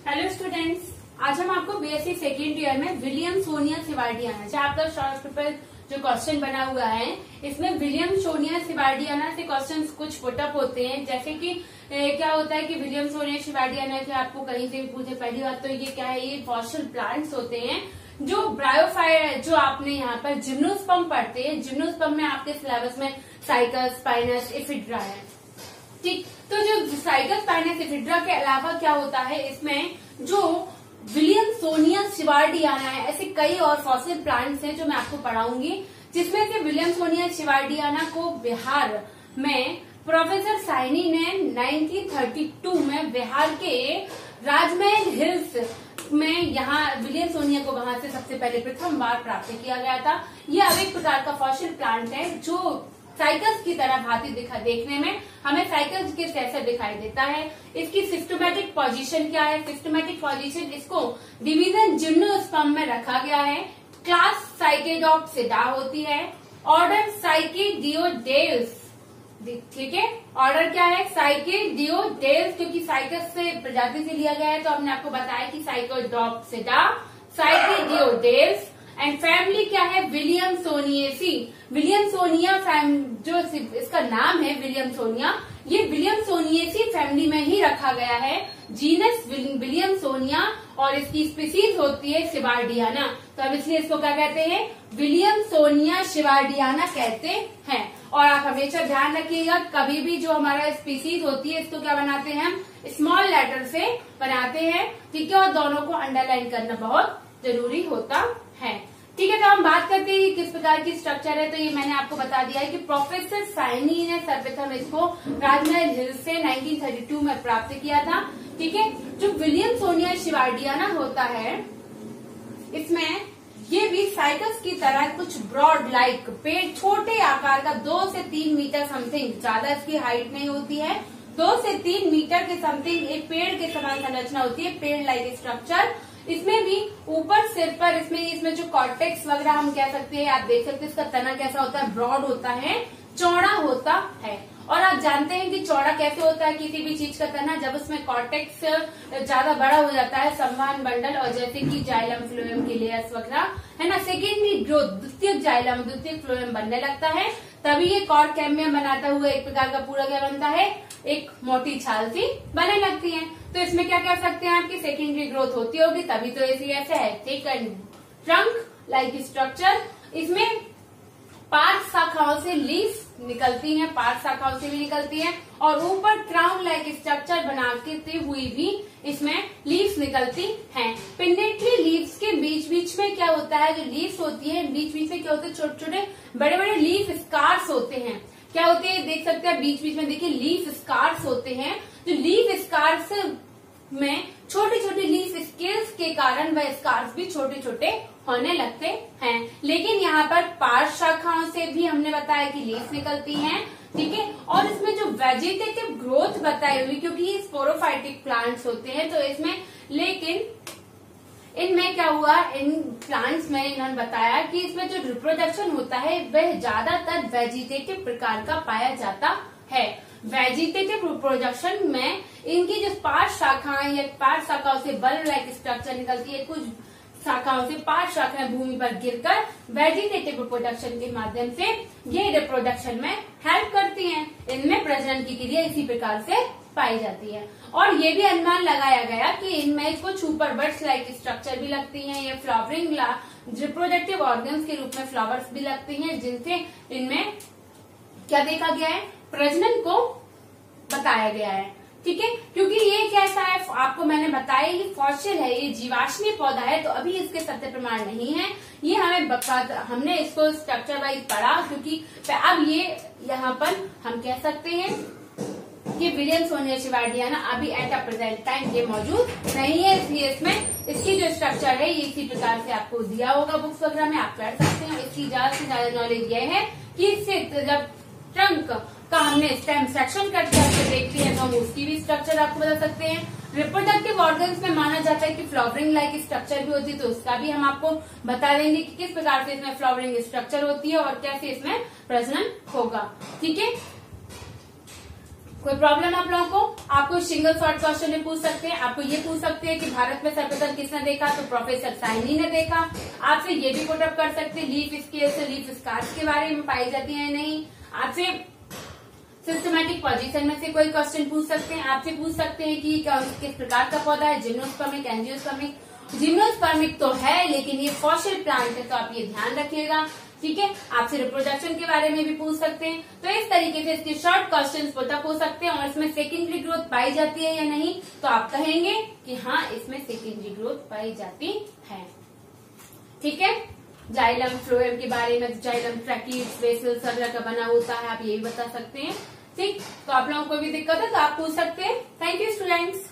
Hello students, आज हम आपको बीएससी सेकेंड ईयर में विलियमसोनिया-सिवार्डियाना चैप्टर शॉर्ट पेपर जो क्वेश्चन बना हुआ है, इसमें विलियमसोनिया-सिवार्डियाना से क्वेश्चंस कुछ पुटअप होते हैं। जैसे कि क्या होता है कि विलियमसोनिया-सिवार्डियाना के आपको कहीं से भी पूछे, पहली बात तो ये क्या है, ये फॉसिल प्लांट्स होते हैं जो ब्रायोफाइट, जो आपने यहाँ पर जिम्नोस्पर्म पढ़ते हैं। जिम्नोस्पर्म में आपके सिलेबस में साइकस, स्पाइनस, एफिड्रा है। ठीक, तो जो साइकस, स्पाइनस, एफिड्रा के अलावा क्या होता है, इसमें जो विलियमसोनिया-सिवार्डियाना है, ऐसे कई और फॉसिल प्लांट्स हैं जो मैं आपको पढ़ाऊंगी, जिसमें से विलियमसोनिया-सिवार्डियाना को बिहार में प्रोफेसर साइनी ने 1932 में बिहार के राजमहल हिल्स में यहाँ विलियमसोनिया को वहां से सबसे पहले प्रथम बार प्राप्त किया गया था। यह अब एक प्रकार का फॉसिल प्लांट है जो साइकस की तरह भांति देखने में हमें साइकस के जैसा दिखाई देता है। इसकी सिस्टमैटिक पोजीशन क्या है? सिस्टमैटिक पोजीशन, इसको डिवीजन जिम्नोस्पर्म में रखा गया है। क्लास साइकेडॉप्सिडा होती है। ऑर्डर साइकेडियोडेल्स, ठीक है। ऑर्डर क्या है? साइकेडियोडेल्स, क्योंकि साइकस से प्रजाति से लिया गया है, तो हमने आपको बताया कि साइकेडॉप्सिडा, साइकेडियोडेल्स। एंड फैमिली क्या है? विलियमसोनिएसी। विलियमसोनिया जो इसका नाम है विलियमसोनिया, ये विलियमसोनिएसी फैमिली में ही रखा गया है। जीनस विलियमसोनिया और इसकी स्पीसीज होती है सिवार्डियाना। तो अब इसलिए इसको क्या कहते हैं? विलियमसोनिया-सिवार्डियाना कहते हैं। और आप हमेशा ध्यान रखिएगा, कभी भी जो हमारा स्पीसीज होती है इसको क्या बनाते हैं हम? स्मॉल लेटर से बनाते हैं, ठीक है। और दोनों को अंडरलाइन करना बहुत जरूरी होता है, ठीक है। तो हम बात करते हैं किस प्रकार की स्ट्रक्चर है। तो ये मैंने आपको बता दिया है कि प्रोफेसर साइनी ने सर्वप्रथम इसको राजमहल हिल्स से 1932 में प्राप्त किया था, ठीक है। जो विलियमसोनिया-सिवार्डियाना होता है, इसमें ये भी साइकस की तरह कुछ ब्रॉड लाइक पेड़, छोटे आकार का 2 से 3 मीटर समथिंग, ज्यादा इसकी हाइट नहीं होती है, 2 से 3 मीटर के समथिंग एक पेड़ के समान संरचना होती है, पेड़ लाइक स्ट्रक्चर। इसमें भी ऊपर सिर पर इसमें जो कॉर्टेक्स वगैरह हम कह सकते हैं, आप देख सकते हैं इसका तना कैसा होता है, ब्रॉड होता है, चौड़ा होता है। और आप जानते हैं कि चौड़ा कैसे होता है किसी भी चीज का तना? जब उसमें कॉर्टेक्स ज्यादा बड़ा हो जाता है, संवहन बंडल, और जैसे कि जाइलम, फ्लोएम की लेयर्स वगैरह है ना, सेकेंडरी ग्रोथ, द्वितीयक जाइलम, द्वितीयक फ्लोएम बनने लगता है, तभी ये कॉर्ड कैम्बियम बनाता हुआ एक प्रकार का पूरा क्या बनता है? एक मोटी छाल सी बनने लगती है। तो इसमें क्या कह सकते हैं आपकी सेकेंडरी ग्रोथ होती होगी, तभी तो ऐसे है, thick and trunk like structure. इसमें 5 शाखाओं से लीफ निकलती हैं, 5 शाखाओं से भी निकलती हैं, और ऊपर क्राउन लाइक स्ट्रक्चर बनाती हुई भी इसमें लीव्स निकलती हैं। पिंडेंटली लीव्स के बीच बीच में क्या होता है? जो लीव्स होती है, बीच बीच में क्या होते हैं? छोटे छोटे बड़े बड़े लीफ स्कार्स होते हैं। क्या होते हैं? देख सकते हैं बीच बीच में, देखिए लीफ स्कार्स होते हैं। जो लीफ स्कार्स में छोटे छोटे लीफ स्केल्स के कारण वह स्कार्स भी छोटे छोटे होने लगते हैं। लेकिन यहाँ पर पार्श्व शाखाओं से भी हमने बताया कि लीफ निकलती हैं, ठीक है। और इसमें जो वेजिटेटिव ग्रोथ बताई हुई, क्योंकि ये स्पोरोफाइटिक प्लांट्स होते हैं, तो इसमें, लेकिन इनमें क्या हुआ, इन प्लांट्स में इन्होंने बताया कि इसमें जो रिप्रोडक्शन होता है वह ज्यादातर वेजिटेटिव प्रकार का पाया जाता है। वेजिटेटिव रिप्रोडक्शन में इनकी जो 5 शाखाएं या 5 शाखाओं से बल्ब लाइक स्ट्रक्चर निकलती है, कुछ शाखाओं से 5 शाखाएं भूमि पर गिरकर वेजिटेटिव रिप्रोडक्शन के माध्यम से ये रिप्रोडक्शन में हेल्प करती हैं। इनमें प्रजनन की क्रिया इसी प्रकार से पाई जाती है। और ये भी अनुमान लगाया गया कि इनमें कुछ ऊपर बर्ड्स लाइक स्ट्रक्चर भी लगती हैं, ये फ्लावरिंग रिप्रोडक्टिव ऑर्गन्स के रूप में फ्लावर्स भी लगती हैं, जिनसे इनमें क्या देखा गया है? प्रजनन को बताया गया है, ठीक है। क्योंकि ये कैसा है, आपको मैंने बताया ये फॉसिल है, ये जीवाश्मीय पौधा है, तो अभी इसके सत्य प्रमाण नहीं है। ये हमने इसको स्ट्रक्चर वाइज पढ़ा, क्योंकि अब ये यहाँ पर हम कह सकते हैं कि विलियमसोनिया-सिवार्डियाना अभी एट अ प्रेजेंट टाइम ये मौजूद नहीं है, इसलिए इसमें इसकी जो स्ट्रक्चर है ये इसी प्रकार से आपको दिया होगा बुक्स वगैरह में, आप पढ़ सकते हैं। इसकी ज्यादा से ज्यादा नॉलेज ये है कि इससे जब ट्रंक का हमने स्टेम सेक्शन कट करके देखती है, तो हम उसकी भी स्ट्रक्चर आपको बता सकते हैं। रिप्रोडक्टिव ऑर्गन्स में माना जाता है कि फ्लावरिंग लाइक स्ट्रक्चर भी होती है, तो उसका भी हम आपको बता देंगे कि किस प्रकार से इसमें फ्लावरिंग स्ट्रक्चर होती है और कैसे इसमें प्रजनन होगा, ठीक है। कोई प्रॉब्लम आप लोगों को? आपको सिंगल शॉर्ट क्वेश्चन में पूछ सकते हैं, आपको ये पूछ सकते हैं कि भारत में सर्वप्रथम किसने देखा, तो प्रोफेसर साइनी ने देखा। आपसे ये भी पुट अप कर सकते हैं लीफ स्केल्स, लीफ स्कार्स के बारे में पाई जाती है नहीं। आपसे सिस्टमैटिक पोजीशन में से कोई क्वेश्चन पूछ सकते हैं। आपसे पूछ सकते हैं कि किस प्रकार का पौधा है, जिम्नोस्पर्मिक, एंजियोस्पर्मिक। जिम्नोस्पर्मिक तो है लेकिन ये फॉसिल प्लांट है, तो आप ये ध्यान रखिएगा, ठीक है। आपसे रिप्रोडक्शन के बारे में भी पूछ सकते हैं। तो इस तरीके से इसके शॉर्ट क्वेश्चन पुटअप हो सकते हैं। और इसमें सेकेंडरी ग्रोथ पाई जाती है या नहीं, तो आप कहेंगे कि हाँ इसमें सेकेंडरी ग्रोथ पाई जाती है, ठीक है। जाइलम फ्लोएम के बारे में, जाइलम ट्रैकिड्स, बेसिल्स वगैरह का बना होता है, आप ये भी बता सकते हैं, ठीक। तो आप लोगों को भी दिक्कत है तो आप पूछ सकते हैं। Thank you students.